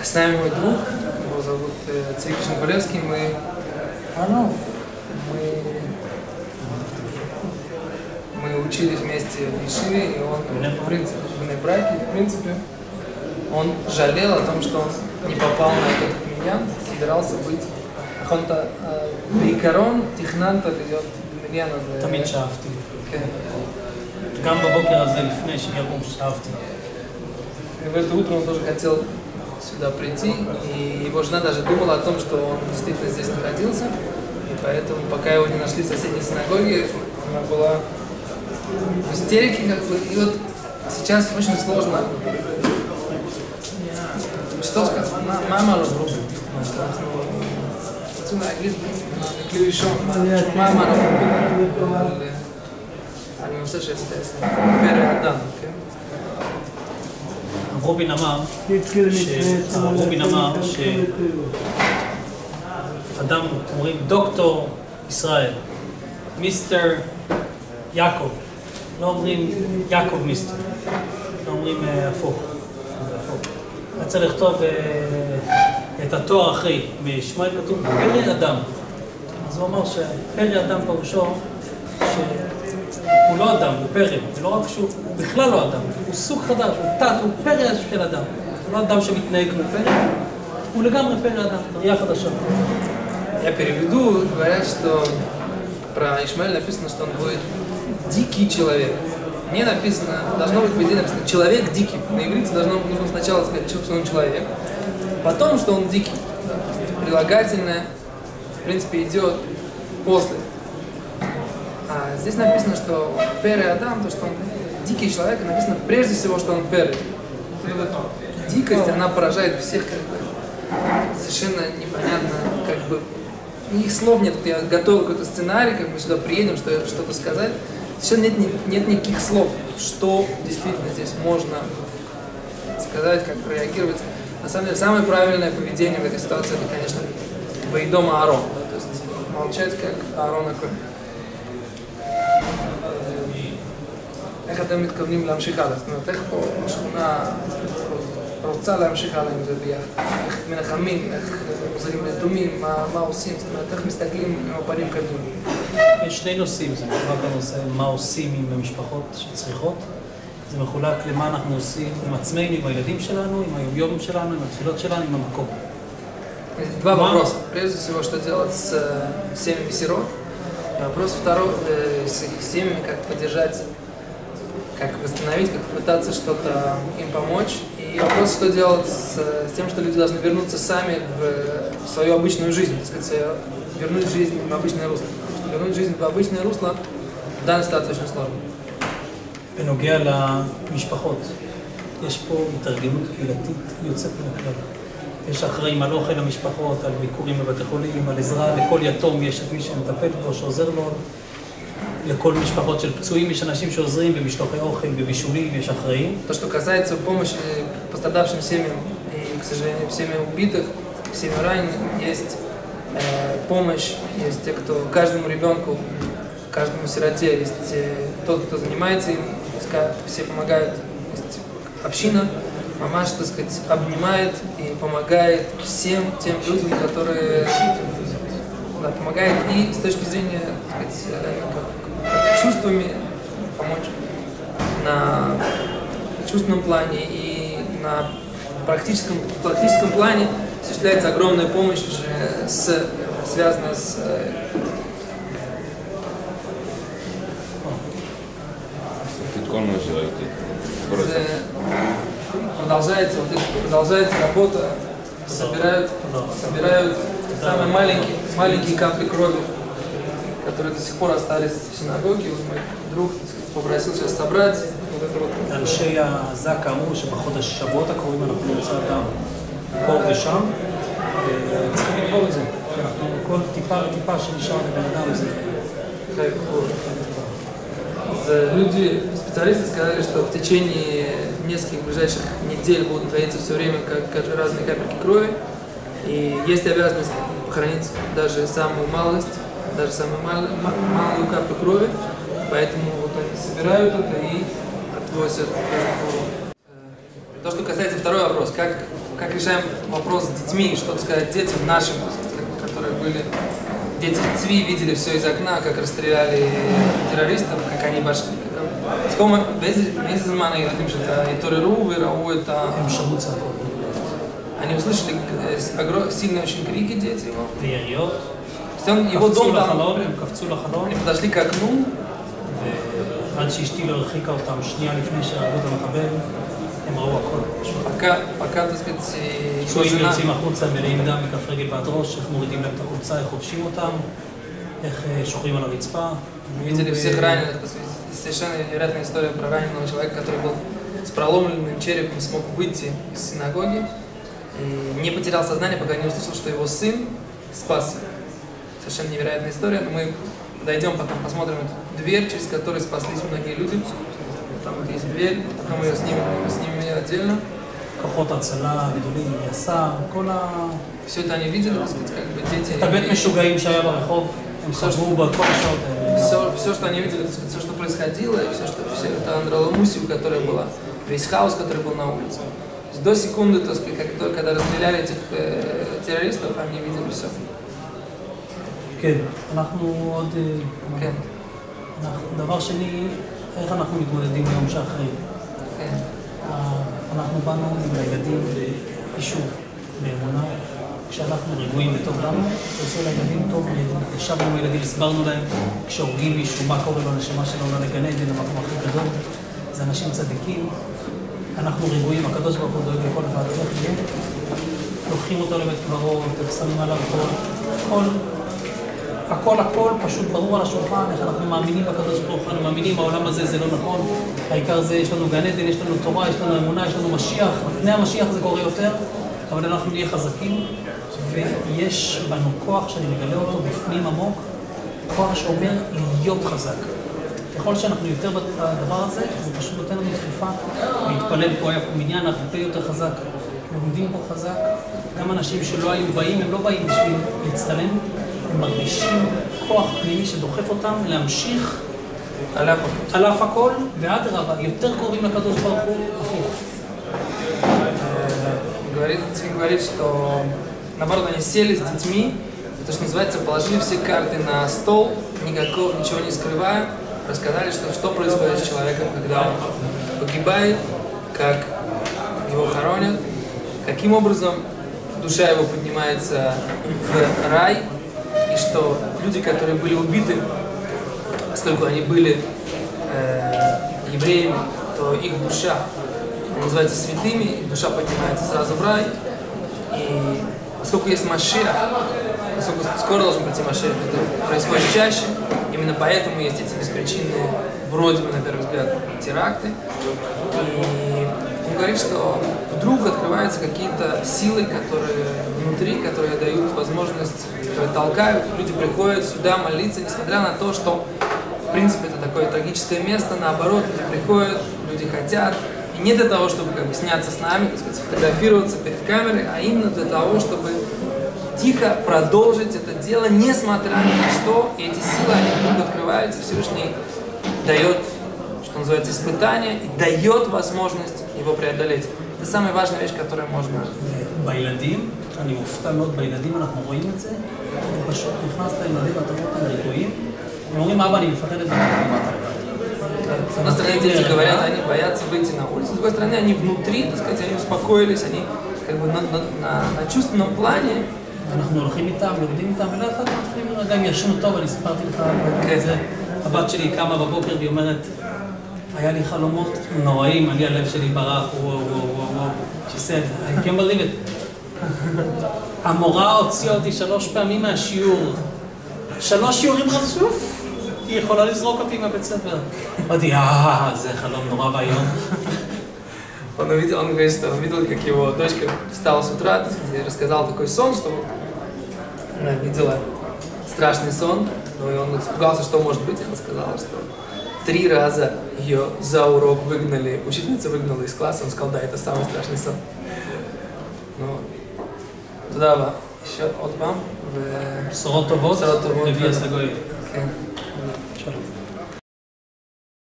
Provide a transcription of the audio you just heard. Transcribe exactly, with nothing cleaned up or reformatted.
С нами мой друг, его зовут Цвик Шенкулевский, мы, мы, мы учились вместе в Ешиве, и он, в принципе, в браке, в принципе, он жалел о том, что он не попал на этот миньян, собирался быть. Он-то בעיקרון תכננת להיות במניין הזה. תמיד שאפתי. גם בבוקר הזה לפני שיגרום שאפתי. В это утро он тоже хотел сюда прийти, и его жена даже думала о том, что он действительно здесь находился, и поэтому, пока его не нашли в соседней синагоге, она была в истерике, как бы, и вот сейчас очень сложно. Что сказать? Мама разрушила. רוצים להגיד, כלי ראשון, מה מה אנחנו מדברים על הנושא של פרא אדם, כן? רובין אמר, רובין אמר שאדם, אומרים דוקטור ישראל, מיסטר יעקב, לא אומרים יעקב מיסטר, לא אומרים הפוך. אתה צריך לכתוב את התואר אחרי, בשמואל כתוב פרא אדם. אז הוא אמר שפרא אדם פירושו שהוא לא אדם, הוא פרא, ולא רק שהוא, הוא בכלל לא אדם, הוא סוג חדש, הוא תת, הוא פרא של אדם. הוא לא אדם שמתנהג כמו פרא, הוא לגמרי פרא אדם, ראייה חדשה. Я переведу, говорят, что про Ишмаэля написано, что он будет дикий человек. Не написано, должно быть в идее написано человек дикий. На иврите должно нужно сначала сказать, что он человек, потом, что он дикий. Прилагательное, в принципе, идет после. А здесь написано, что пере Адам, то, что он дикий человек, и написано прежде всего, что он пере. Дикость, она поражает всех, как бы, совершенно непонятно, как бы, никаких слов нет. Я готовил какой-то сценарий, как бы сюда приедем, что что-то сказать. Совершенно нет, нет никаких слов, что действительно здесь можно сказать, как реагировать. На самом деле, самое правильное поведение в этой ситуации, это, конечно, Ваидом Аарон, да, то есть молчать, как Аарон Акоин. איך אתם מתכוונים להמשיך הלאה? זאת אומרת, איך פה השכונה רוצה להמשיך הלאה עם זה ביחד? איך מנחמים, איך עוזרים לדומים, מה, מה עושים? זאת אומרת, איך מסתכלים עם הפנים קדימה? יש שני נושאים, זה מחולק לנושא מה עושים עם המשפחות שצריכות. זה מחולק למה אנחנו עושים עם עצמנו, עם הילדים שלנו, עם היומיום שלנו, עם התפילות שלנו, עם המקום. Два вопроса. Прежде всего, что делать с семьями сирот. Вопрос второй, с их семьями, как поддержать, как восстановить, как попытаться что-то им помочь. И вопрос, что делать с, с тем, что люди должны вернуться сами в, в свою обычную жизнь, так сказать, вернуть жизнь в обычное русло. Потому что вернуть жизнь в обычное русло в данной ситуации очень сложно. בנוגע למשפחות, יש פה התארגנות קהילתית יוצאת מן הכלל. יש אחראים על אוכל למשפחות, על ביקורים בבתי חולים, על עזרה, לכל יתום יש את מי שמטפל בו, שעוזר לו. לכל משפחות של פצועים יש אנשים שעוזרים במשלוחי אוכל, בבישולים, יש אחראים. То, что касается помощи пострадавшим семьям и, к сожалению, семьям убитых, семьям раненых, есть э, помощь, есть те, кто каждому ребенку, каждому сироте, есть э, тот, кто занимается им, все помогают, есть община, мамаш, так сказать, обнимает и помогает всем тем людям, которые, да, помогает и с точки зрения, так сказать, как, чувствами помочь на чувственном плане и на практическом, практическом плане осуществляется огромная помощь, уже с, связанная с продолжается, вот это, продолжается работа, собирают, собирают самые маленькие, маленькие капли крови, которые до сих пор остались в синагоге. Вот мой друг попросил сейчас собрать вот это вот. אנשי הזקה אמרו שבחודש שבועות הקרובים אנחנו נמצא אותם פה ושם, וצריכים לקרוא את זה. כל טיפה טיפה שנשאר לבן אדם זה. Люди, специалисты сказали, что в течение нескольких ближайших недель будут находиться все время как разные капельки крови, и есть обязанность похоронить даже самую малость, даже самую мал, малую каплю крови, поэтому вот они собирают это и отвозят То, что касается второй вопрос, как, как решаем вопрос с детьми, что сказать детям нашим, которые были, дети Цви видели все из окна, как расстреляли террористов, как они пошли. באיזה זמן הילדים שאתה התעוררו וראו את ה... הם שמעו צעקות. они услышали сильные очень крики дети его. ויריות. его קפצו дом там, לחלון, הם קפצו לחלון. они подошли к окну. ועד שאשתי לא הרחיקה אותם שנייה לפני שהרגו את המחבל, הם ראו הכל. пока, пока, так сказать, его פצועים жена... יוצאים החוצה, מלאים דם מכף רגל ועד ראש, איך מורידים להם את החולצה, איך חובשים אותם, איך שוכרים על הרצפה. Видели всех раненых. Совершенно невероятная история про раненого человека, который был с проломленным черепом, смог выйти из синагоги и не потерял сознание, пока не услышал, что его сын спасся. Совершенно невероятная история, но мы подойдем, потом посмотрим эту дверь, через которую спаслись многие люди. Там вот есть дверь, потом мы ее снимем, снимем ее отдельно. כוחות הצלה, גדולים, יס"מ, כל ה... Все это они видели, так сказать, как бы дети. את הבית משוגעים שהיה ברחוב, הם חזרו בכל השעות האלה. Все, все, что они видели, так сказать, все, что происходило, и все, что все это андроламусию, которая была, весь хаос, который был на улице. До секунды, так сказать, как только когда расстреляли этих э, террористов, они видели все. כן, אנחנו עוד... כן. דבר שני, איך אנחנו מתמודדים ביום שאחרי? כן. אנחנו באנו עם הילדים ביישוב, באמונה, כשאנחנו רגועים וטוב לנו, עושה לילדים טוב, ישבנו עם הילדים, הסברנו להם, כשהורגים מישהו, מה קורה לנשמה שלנו, לגן עדן, המקום הכי גדול, זה אנשים צדיקים, אנחנו רגועים, הקדוש ברוך הוא דואג לכל אחד, איך יהיה, לוקחים אותו לבית קברות, שמים עליו כל, הכל הכל פשוט ברור על השולחן, איך אנחנו מאמינים בקדוש ברוך הוא, אנחנו מאמינים העולם הזה זה לא נכון, העיקר זה יש לנו גן עדן, יש לנו תורה, יש לנו אמונה, יש לנו משיח, לפני המשיח זה קורה יותר, אבל אנחנו נהיה חזקים, ויש בנו כוח שאני מגלה אותו בפנים עמוק, כוח שאומר להיות חזק. ככל שאנחנו יותר בדבר הזה, זה פשוט נותן לנו דחיפה להתפלל פה, היה פה מניין הרבה יותר חזק, לומדים פה חזק, גם אנשים שלא היו באים, הם לא באים בשביל להצטלם, הם מרגישים כוח פנימי שדוחף אותם להמשיך על אף הכל, ועד רבה, יותר קרובים לקדוש ברוך הוא, הפוך. Цви говорит, что наоборот они сели с детьми, то, что называется, положили все карты на стол, никакого, ничего не скрывая, рассказали, что, что происходит с человеком, когда он погибает, как его хоронят, каким образом душа его поднимается в рай, и что люди, которые были убиты, поскольку они были э, евреями, то их душа называется святыми, и душа поднимается сразу в рай. И поскольку есть Машиах, поскольку скоро должен прийти Машиах, это происходит чаще, именно поэтому есть эти беспричинные, вроде бы, на первый взгляд, теракты. И он говорит, что вдруг открываются какие-то силы, которые внутри, которые дают возможность, которые толкают, люди приходят сюда молиться, несмотря на то, что, в принципе, это такое трагическое место, наоборот, люди приходят, люди хотят. И не для того, чтобы как бы, сняться с нами, так сказать, сфотографироваться перед камерой, а именно для того, чтобы тихо продолжить это дело, несмотря ни на что. И эти силы, они вдруг открываются, Всевышний дает, что называется, испытание, и дает возможность его преодолеть. Это самая важная вещь, которую можно... בילדים, אני מופתע מאוד, בילדים אנחנו רואים את זה, פשוט נכנסת לילדים ואתה רואה אותם רגועים, הם אומרים, אבא, אני מפחד את זה. С одной стороны, дети говорят, они боятся выйти на улицу, с другой стороны, они внутри, так сказать, они успокоились, они как бы на, на, на, на чувственном плане. אנחנו הולכים איתם, לומדים איתם, ולאט לאט מתחילים לרגע, הם ישנו טוב, אני סיפרתי לך את זה. הבת שלי קמה בבוקר והיא אומרת, היה לי חלומות נוראים, אני הלב שלי ברח, וואו, וואו, וואו, וואו. She said, I can't believe it. המורה הוציאה אותי שלוש פעמים מהשיעור. שלוש שיעורים רצוף. היא יכולה לזרוק אותי מהבית ספר. אמרתי, אה, זה חלום נורא ואיום. Он увидел, он говорит, что он видел, как его дочка встала с утра и рассказал такой сон, что она видела страшный сон, но и он испугался, что может быть. Она сказала, что три раза ее за урок выгнали, учительница выгнала из класса, он сказал, да, это самый страшный сон. Ну, תודה רבה. еще עוד פעם. בשורות טובות, נביא הסגוי. כן.